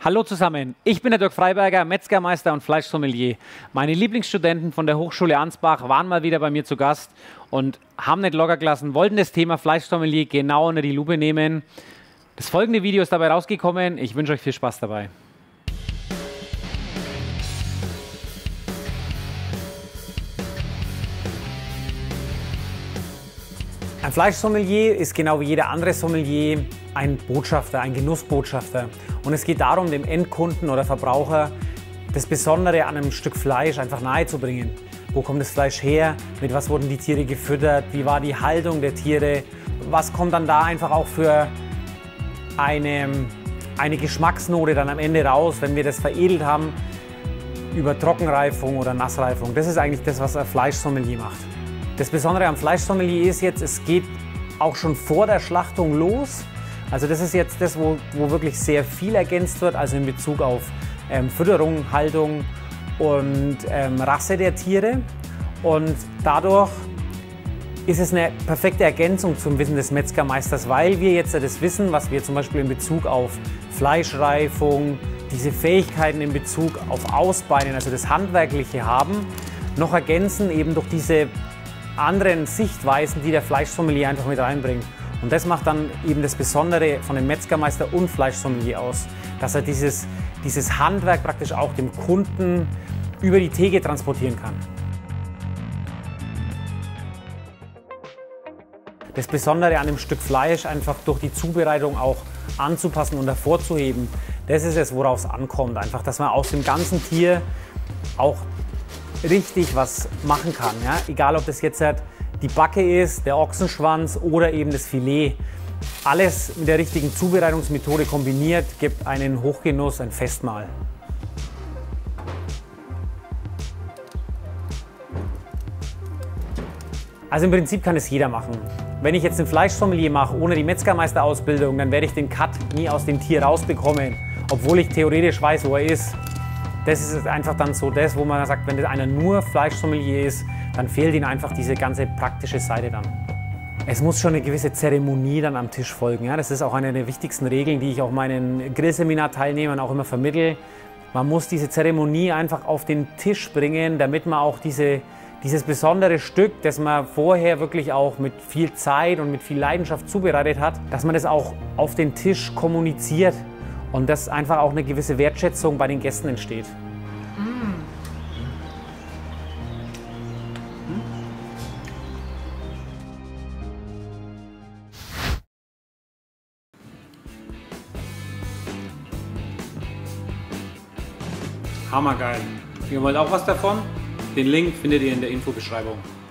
Hallo zusammen, ich bin der Dirk Freiberger, Metzgermeister und Fleischsommelier. Meine Lieblingsstudenten von der Hochschule Ansbach waren mal wieder bei mir zu Gast und haben nicht locker gelassen, wollten das Thema Fleischsommelier genau unter die Lupe nehmen. Das folgende Video ist dabei rausgekommen. Ich wünsche euch viel Spaß dabei. Ein Fleischsommelier ist genau wie jeder andere Sommelier ein Botschafter, ein Genussbotschafter. Und es geht darum, dem Endkunden oder Verbraucher das Besondere an einem Stück Fleisch einfach nahezubringen. Wo kommt das Fleisch her? Mit was wurden die Tiere gefüttert? Wie war die Haltung der Tiere? Was kommt dann da einfach auch für eine Geschmacksnote dann am Ende raus, wenn wir das veredelt haben über Trockenreifung oder Nassreifung? Das ist eigentlich das, was ein Fleischsommelier macht. Das Besondere am Fleischsommelier ist jetzt, es geht auch schon vor der Schlachtung los. Also das ist jetzt das, wo wirklich sehr viel ergänzt wird, also in Bezug auf Fütterung, Haltung und Rasse der Tiere. Und dadurch ist es eine perfekte Ergänzung zum Wissen des Metzgermeisters, weil wir jetzt das Wissen, was wir zum Beispiel in Bezug auf Fleischreifung, diese Fähigkeiten in Bezug auf Ausbeinen, also das Handwerkliche haben, noch ergänzen eben durch diese anderen Sichtweisen, die der Fleischsommelier einfach mit reinbringt. Und das macht dann eben das Besondere von dem Metzgermeister und Fleischsommelier aus, dass er dieses Handwerk praktisch auch dem Kunden über die Theke transportieren kann. Das Besondere an dem Stück Fleisch einfach durch die Zubereitung auch anzupassen und hervorzuheben, das ist es, worauf es ankommt. Einfach, dass man aus dem ganzen Tier auch richtig was machen kann. Ja? Egal, ob das jetzt die Backe ist, der Ochsenschwanz oder eben das Filet. Alles mit der richtigen Zubereitungsmethode kombiniert gibt einen Hochgenuss, ein Festmahl. Also im Prinzip kann es jeder machen. Wenn ich jetzt ein Fleischsommelier mache, ohne die Metzgermeisterausbildung, dann werde ich den Cut nie aus dem Tier rausbekommen, obwohl ich theoretisch weiß, wo er ist. Das ist einfach dann so das, wo man sagt, wenn einer nur Fleischsommelier ist, dann fehlt ihm einfach diese ganze praktische Seite dann. Es muss schon eine gewisse Zeremonie dann am Tisch folgen. Ja? Das ist auch eine der wichtigsten Regeln, die ich auch meinen Grillseminarteilnehmern auch immer vermittle. Man muss diese Zeremonie einfach auf den Tisch bringen, damit man auch dieses besondere Stück, das man vorher wirklich auch mit viel Zeit und mit viel Leidenschaft zubereitet hat, dass man das auch auf den Tisch kommuniziert. Und dass einfach auch eine gewisse Wertschätzung bei den Gästen entsteht. Hammergeil. Ihr wollt auch was davon? Den Link findet ihr in der Infobeschreibung.